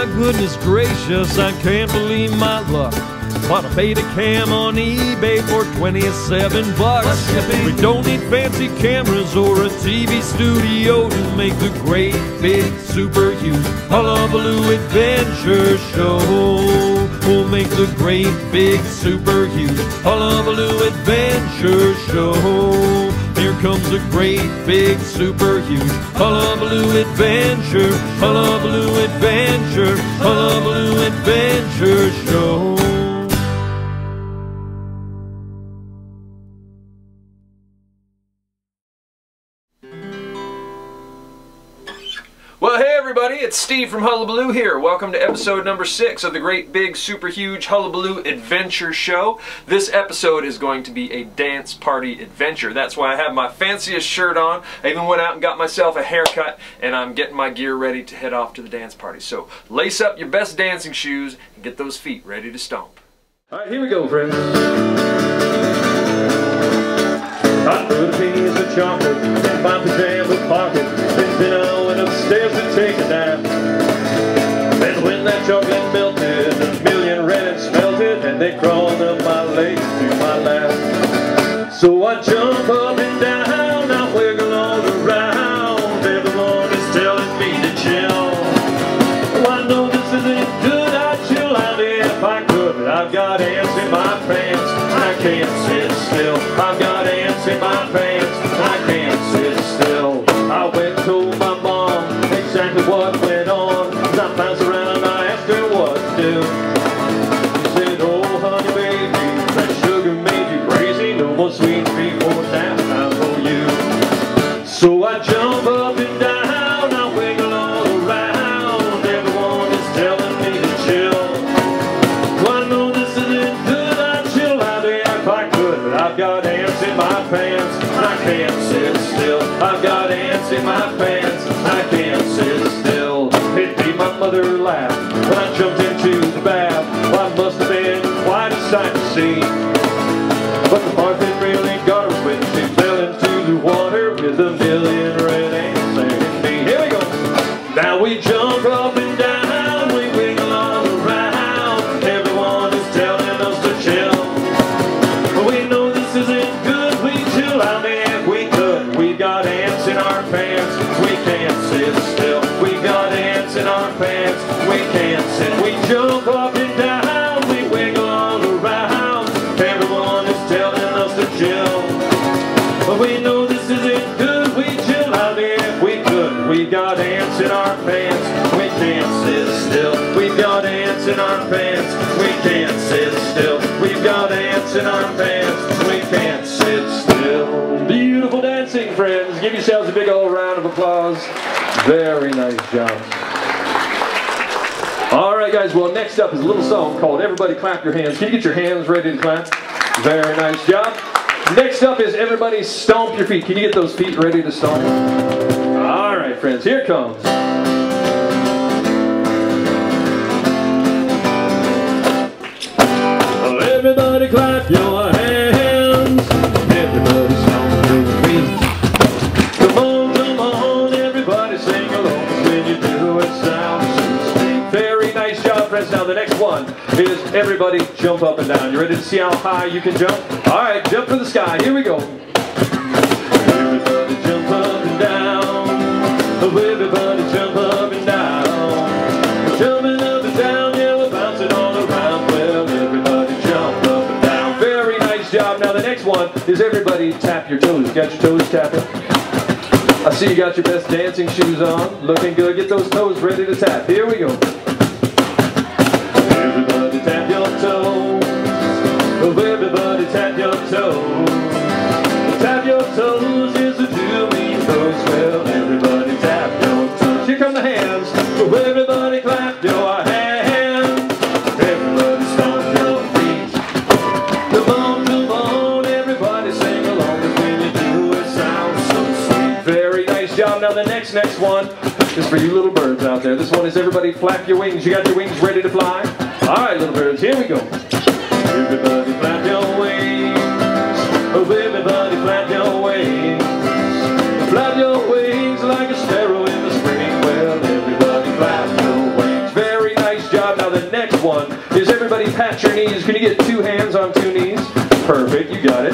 goodness gracious, I can't believe my luck. Bought a beta cam on eBay for 27 bucks. We don't need fancy cameras or a TV studio to make the great big super huge Hullabaloo adventure show. We'll make the great big super huge Hullabaloo adventure show. Here comes a great big super huge Hullabaloo adventure, Hullabaloo adventure, Hullabaloo adventure show. Well, hey everybody, it's Steve from Hullabaloo here. Welcome to episode number 6 of the great big super huge Hullabaloo adventure show. This episode is going to be a dance party adventure. That's why I have my fanciest shirt on. I even went out and got myself a haircut, and I'm getting my gear ready to head off to the dance party. So lace up your best dancing shoes and get those feet ready to stomp. Alright, here we go, friends. I put a piece of chocolate in my pajama pocket. Then I went upstairs to take a nap. And when that chocolate melted, a million rabbits melted, and they crawled up my legs to my lap. So I jump up and down, I wiggle all around. Everyone is telling me to chill. Oh, I know this isn't good, I'd chill out if I could, but I've got ants in my pants, I can't sit still. I've got ants in my pants, I can't sit still. I went to my mom exactly what went on. As I bounced around, I asked her what to do. She said, oh honey baby, that sugar made you crazy. No more sweets before nap time for you. So I jump up and down, I wiggle all around. Everyone is telling me to chill. Well, I know this isn't good, I'd chill out if I could, but I've got ants in my pants, I can't sit still. I've got ants in my pants, I can't sit still. It made my mother laugh when I jumped into the bath. Well, I must have been quite a sight to see. But the part that really got her when she fell into the water with a million red ants singing me. Here we go. Now we jump up and down, we wiggle all around. Everyone is telling us to chill. But we know this isn't good, we chill out if we could. We got ants in our pants, we can't sit still. We got ants in our pants, we can't sit. We jump up and down, we wiggle all around. Everyone is telling us to chill. But we know this isn't good, we chill out if we could. We got ants in our pants, we can't sit still. We've got ants in our pants, we can't sit still. We've got ants in our pants, we can't sit still. Beautiful dancing, friends. Give yourselves a big old round of applause. Very nice job. Alright guys, well next up is a little song called Everybody Clap Your Hands. Can you get your hands ready to clap? Very nice job. Next up is Everybody Stomp Your Feet. Can you get those feet ready to stomp? Alright friends, here it comes. Everybody clap your hands. Everybody stomp your feet. Come on, everybody sing along. When you do it sounds so sweet. Very nice job, friends. Now the next one is everybody jump up and down. You ready to see how high you can jump? Alright, jump for the sky. Here we go. Everybody jump up and down. Everybody jump up and down. Jumping up and down, yeah, we're bouncing all around. Well, everybody jump up and down. Very nice job. Now the next one is everybody tap your toes. Got your toes tapping? I see you got your best dancing shoes on. Looking good. Get those toes ready to tap. Here we go. Everybody tap your toes. Everybody tap your toes. Tap your toes is a do-me pose. Well, everybody tap your toes. Here come the hands. Everybody clap your hands. Everybody stomp your feet. Come on, everybody sing along. When you do it sounds so sweet. Very nice job. Now the next one is for you little birds out there. This one is everybody flap your wings. You got your wings ready to fly? Alright little birds, here we go. Everybody flap your wings. Oh, everybody flap your wings. Flap your wings like a sparrow in the spring. Well, everybody flap your wings. Very nice. one is everybody pat your knees. Can you get 2 hands on 2 knees? Perfect, you got it.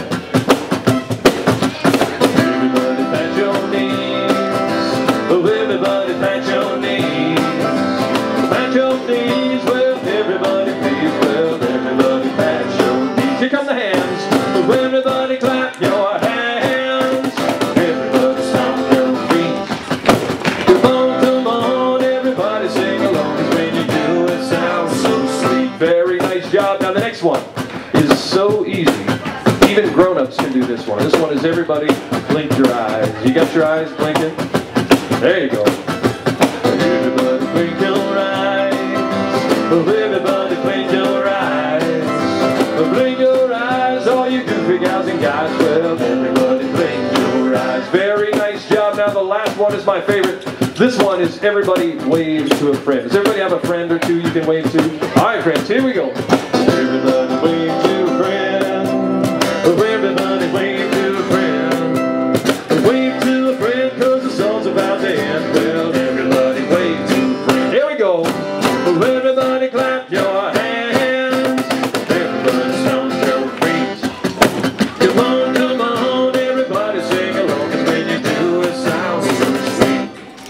Everybody pat your knees. Oh, everybody pat your knees. Pat your knees. Well, everybody please. Well, everybody pat your knees. Here come the hands. Oh, everybody clap your hands. Everybody stomp your feet. Come on, everybody sing along. 'Cause when you do it sounds so sweet. Very nice job. Now the next one is so easy. Even grown-ups can do this one. This one is everybody blink your eyes. You got your eyes blinking? There you go. Everybody blink your eyes. Oh, everybody blink your eyes. Oh, blink your eyes, all you goofy gals and guys. Well, everybody blink your eyes. Very nice job. Now the last one is my favorite. This one is everybody wave to a friend. Does everybody have a friend or two you can wave to? All right, friends, here we go. Everybody wave to a friend. Oh, everybody wave to a friend. Wave to a friend, 'cause the song's about to end. Well, everybody wave to a friend. Here we go. Oh, everybody clap your hands. Everybody stomp your feet. Come on, everybody sing along. 'Cause when you do it sounds so sweet.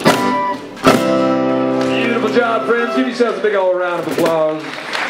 Beautiful job, friends. Give yourselves a big old round of applause.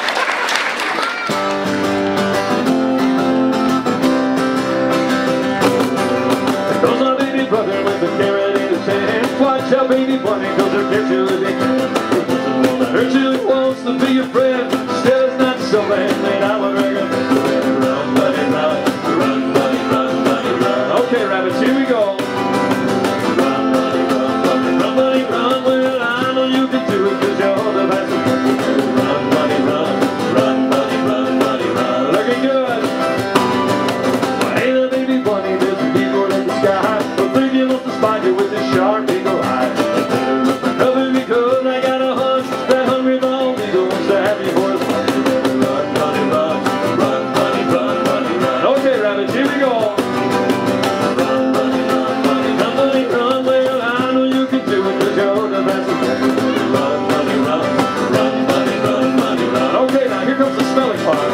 Goes our baby brother with a carrot in his hand. Watch out, baby bunny, 'cause he'll get you if he can. He doesn't want to hurt you, he wants to be your friend. Still, it's not so bad that I would recommend. Run, buddy, run. Run, buddy, run, buddy, run. Okay, rabbits, here we go. Run, buddy, run, buddy, run, buddy, run. Well, I know you can do it, 'cause you're the best. Run, buddy, run. Run, buddy, run, buddy, run. Looking good. Hey there, baby bunny, there's a eagle in the sky. But think he wants to spot you with his sharp eagle eye. Cover me, 'cause I got a hunch that hungry bald eagle wants to have you for his lunch. Run, bunny, run. Run, bunny, run, bunny, run. Okay, rabbits, here we go. Run, bunny, run, bunny, run, bunny, run. Well, I know you can do it, 'cause you're the best. Run, bunny, run. Run, bunny, run, bunny, run. Okay, now here comes the spelling part.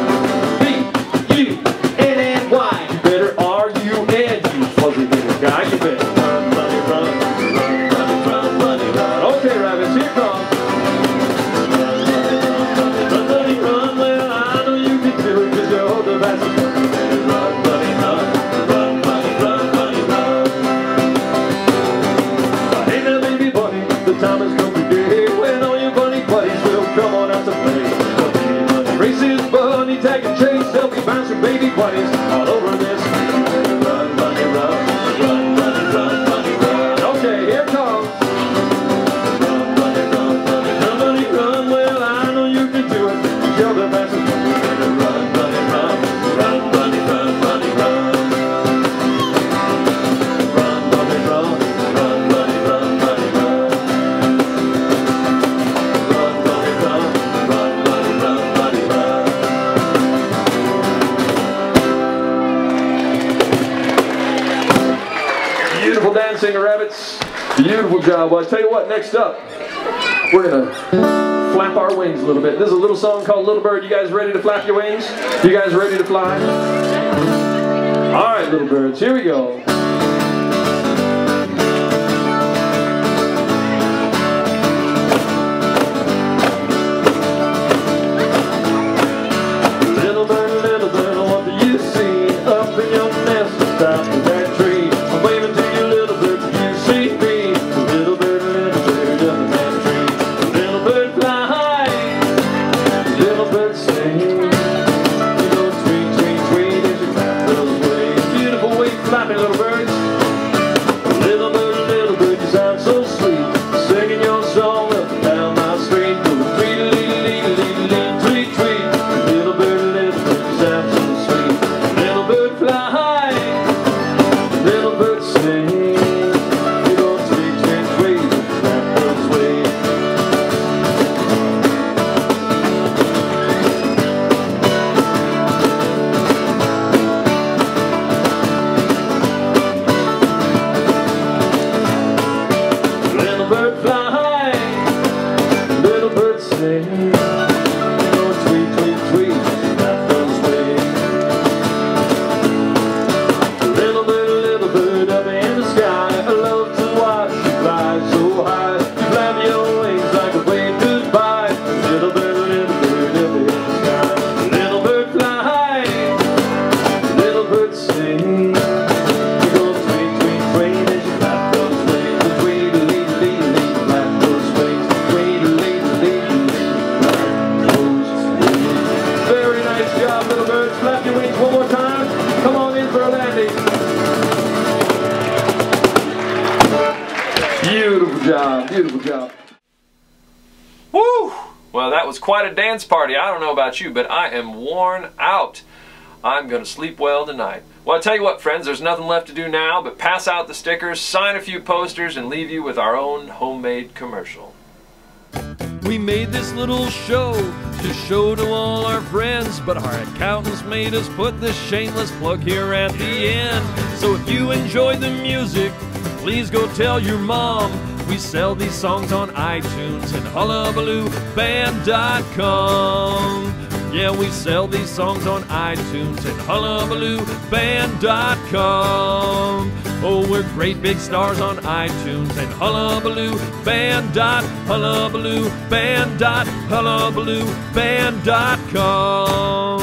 B-U-N-N-Y. You better R-U-N, you fuzzy little guy. You better run, bunny, run. Run, bunny, run, bunny, run. Okay, rabbits, here comes. Run, bunny, run, bunny, run, bunny, run. Well, I know you can do it, 'cause you're the best. Run, bunny, run. Run, bunny, run, bunny, run. Hey there, baby bunny, the time has come today when all your bunny buddies will come on out to play. Races, bunny, tag and chase, they'll be bouncing baby bunnies all over this. Run, bunny, run. Run, bunny, run, bunny, run. Okay, here comes. Run, bunny, run, bunny, run, bunny, run. Well, I know you can do it. You're the best. Run, bunny, run. Run, bunny, run, bunny, run. Run, bunny, run. Run, bunny, run, bunny, run. Run, bunny, run. Run, bunny, run, bunny, run. Beautiful dancing, rabbits. Beautiful job. Well, I tell you what, next up, we're going to flap our wings a little bit. This is a little song called Little Bird. You guys ready to flap your wings? You guys ready to fly? All right, little birds, here we go. Little bird, what do you see up in your nest atop of that tree? I'm waving to you, little bird, do you see me? Little bird up in that tree. Little bird fly high, little bird sing. You go tweet, tweet, tweet as you flap those wings. Beautiful wing flapping, little birds. Little bird, you sound so sweet, singing your song up and down my street. Go tweet-a-lee-lee-lee-lee, tweet, tweet. Little bird, you sound so sweet. Little bird fly high, little bird sing. You go tweet, tweet, tweet, flap those wings. Little bird fly high, little bird sing. Beautiful job. Woo! Well, that was quite a dance party. I don't know about you, but I am worn out. I'm going to sleep well tonight. Well, I'll tell you what, friends, there's nothing left to do now but pass out the stickers, sign a few posters, and leave you with our own homemade commercial. We made this little show to show to all our friends, but our accountants made us put this shameless plug here at the end. So if you enjoy the music, please go tell your mom. We sell these songs on iTunes and hullabaloo.band.com. Yeah, we sell these songs on iTunes and hullabaloo.band.com. Oh, we're great big stars on iTunes and hullabaloo.band.com.